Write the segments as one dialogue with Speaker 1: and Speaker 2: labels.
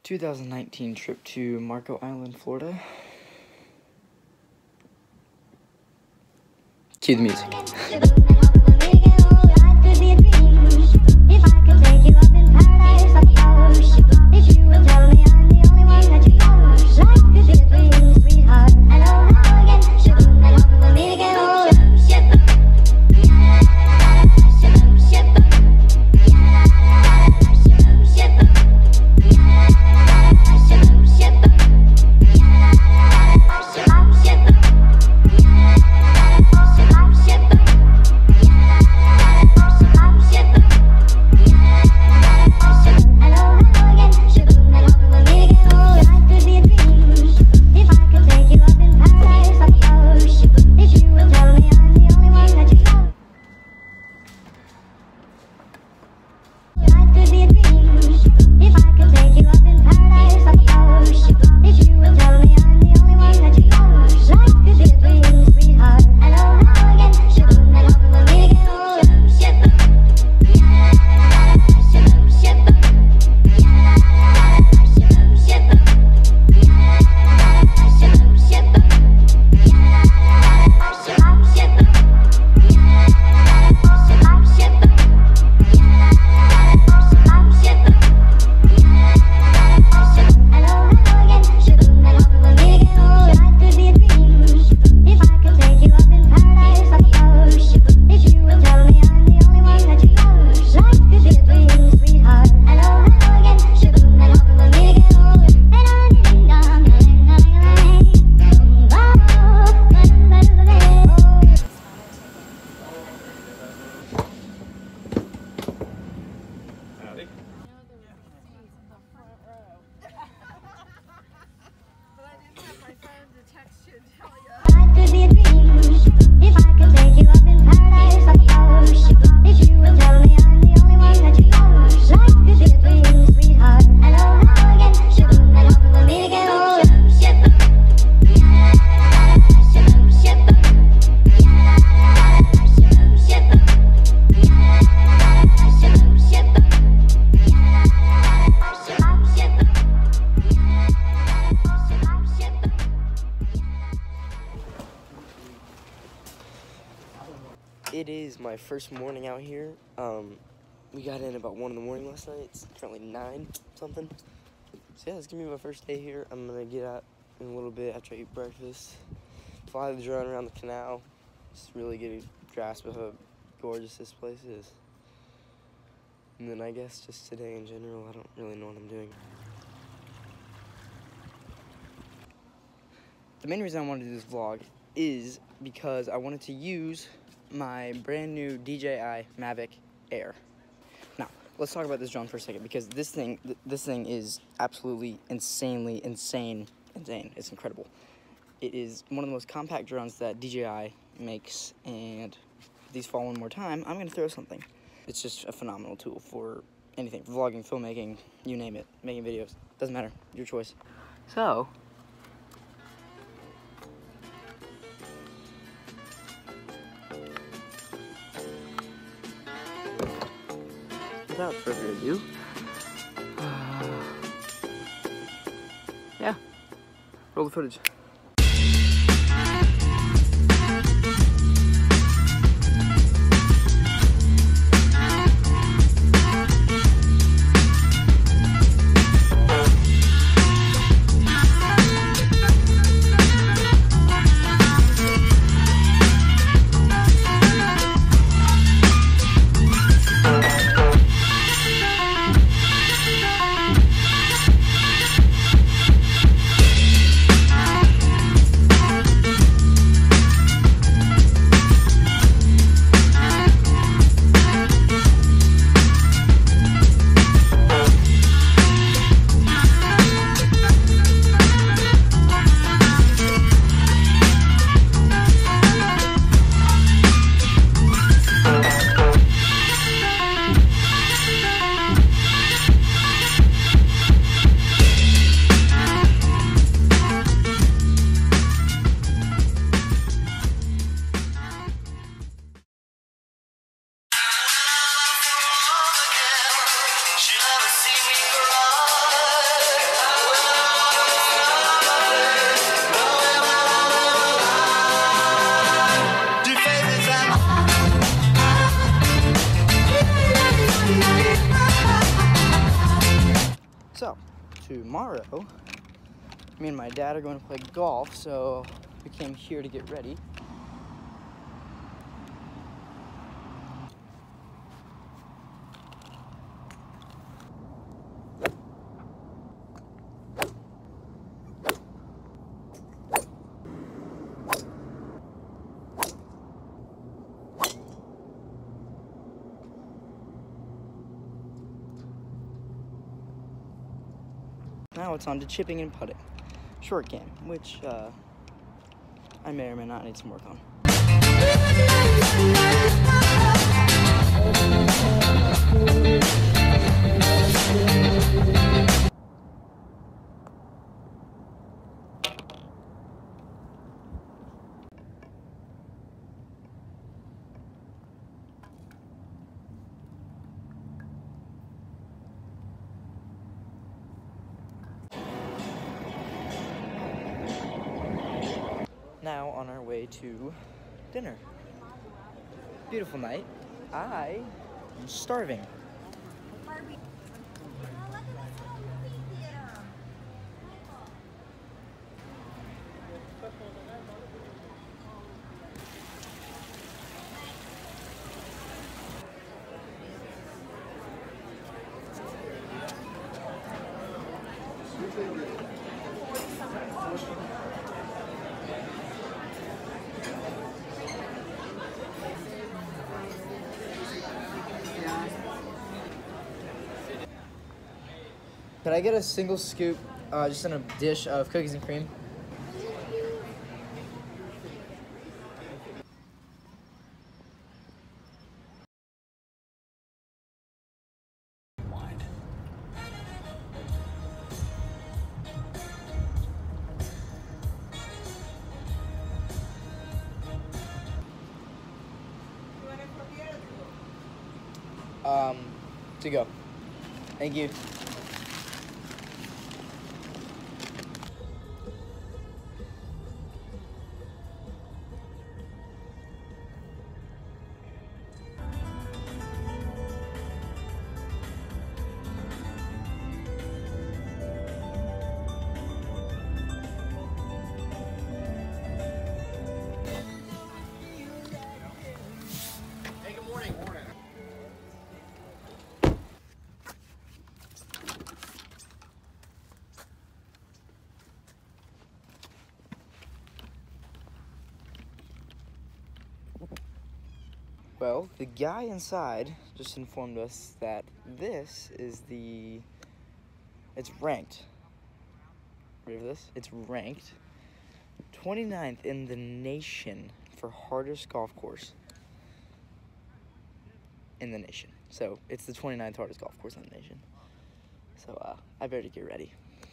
Speaker 1: 2019 trip to Marco Island, Florida. Cue the music. It is my first morning out here. We got in about 1 in the morning last night. It's currently 9 something. So yeah, it's gonna be my first day here. I'm gonna get out in a little bit after I eat breakfast. Fly the drone around the canal. Just really get a grasp of how gorgeous this place is. And then I guess just today in general, I don't really know what I'm doing. The main reason I wanted to do this vlog is because I wanted to use my brand new DJI Mavic Air. Now, let's talk about this drone for a second, because this thing is absolutely insanely insane. It's incredible. It is one of the most compact drones that DJI makes, and if these fall one more time, I'm gonna throw something. It's just a phenomenal tool for anything, vlogging, filmmaking, you name it, making videos, doesn't matter, your choice. So, without further ado, yeah, roll the footage. tomorrow, me and my dad are going to play golf, so we came here to get ready. Now it's on to chipping and putting. Short game, which I may or may not need some work on. Now on our way to dinner. Beautiful night. I am starving. Could I get a single scoop, just in a dish of cookies and cream? To go. Thank you. Well, the guy inside just informed us that this is it's ranked. Ready for this? It's ranked 29th in the nation for hardest golf course in the nation. So it's the 29th hardest golf course in the nation. So I better get ready.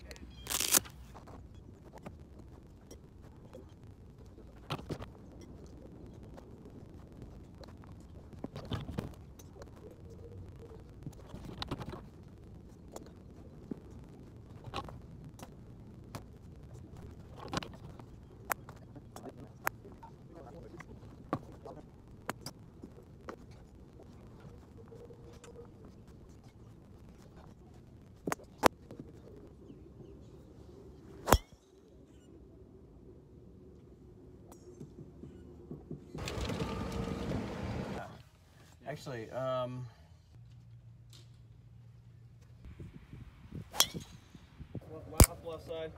Speaker 2: Actually, left side.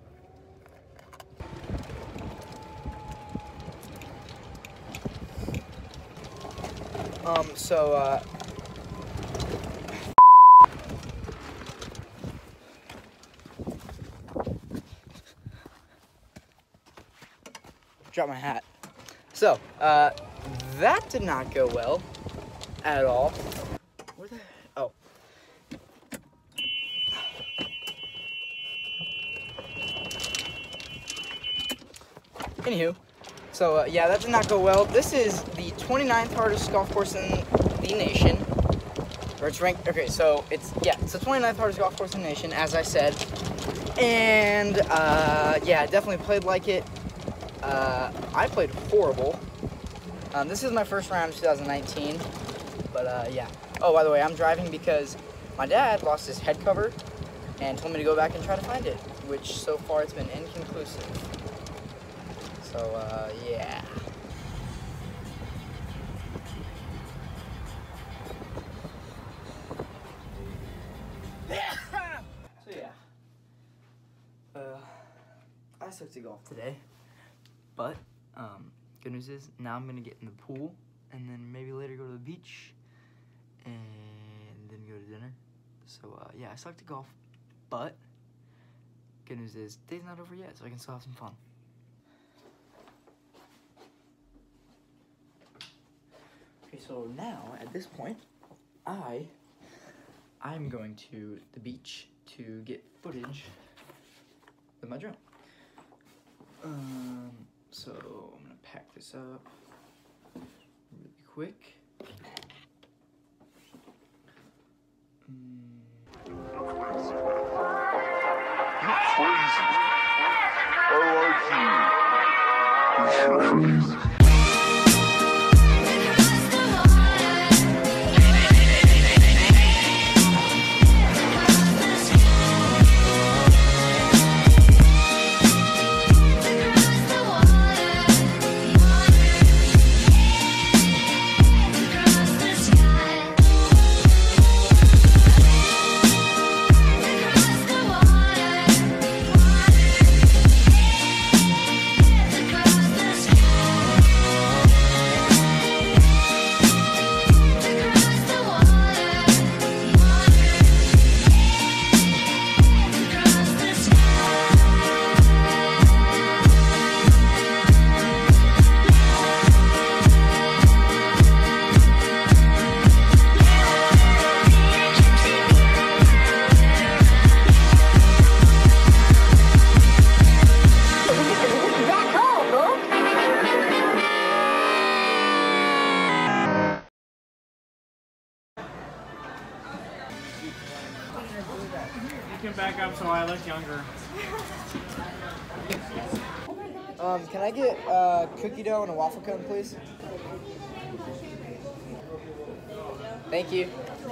Speaker 1: Drop my hat. So, that did not go well at all. Where the, oh. Anywho, so yeah, that did not go well. This is the 29th hardest golf course in the nation. Or it's ranked, okay, so it's the 29th hardest golf course in the nation, as I said. And, yeah, I definitely played like it. I played horrible. This is my first round of 2019, but, yeah. Oh, by the way, I'm driving because my dad lost his head cover, and told me to go back and try to find it, which so far it's been inconclusive. So, yeah. So, yeah. I sucked at golf today, but, good news is now I'm gonna get in the pool and then maybe later go to the beach and then go to dinner. So, yeah, I sucked at golf, but good news is day's not over yet, so I can still have some fun. Okay, so now, at this point, I'm going to the beach to get footage with my drone. So I'm gonna pack this up really quick.
Speaker 3: You can back up so I look younger.
Speaker 1: Can I get cookie dough and a waffle cone, please? Thank you.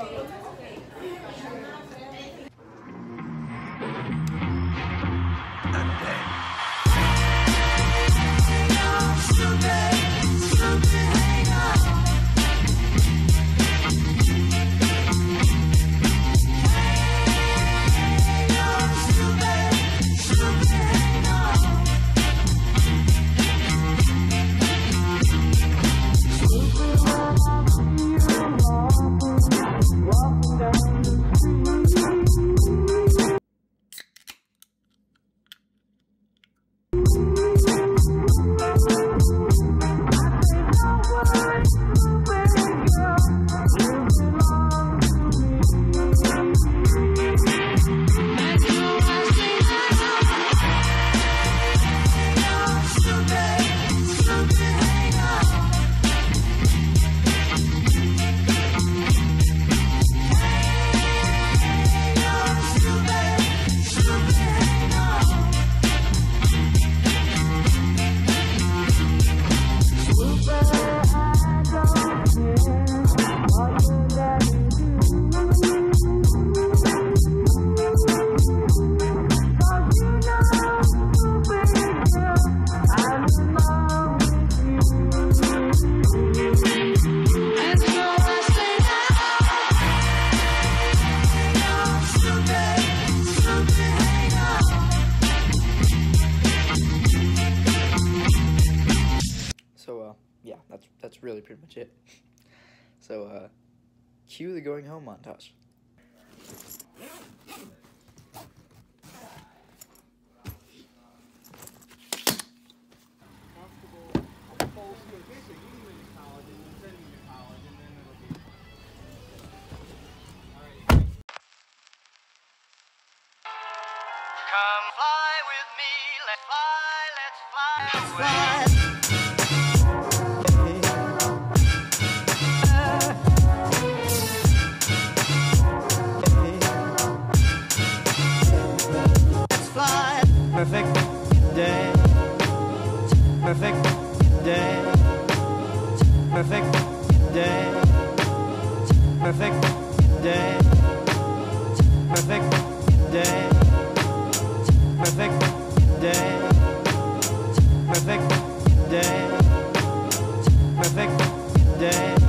Speaker 1: Yeah, that's really pretty much it. So, cue the going home montage.
Speaker 4: Come fly with me, let's fly, let's fly away.
Speaker 2: Perfect day. Perfect day. Perfect day. Perfect day. Perfect day. Perfect day. Perfect day. Perfect day.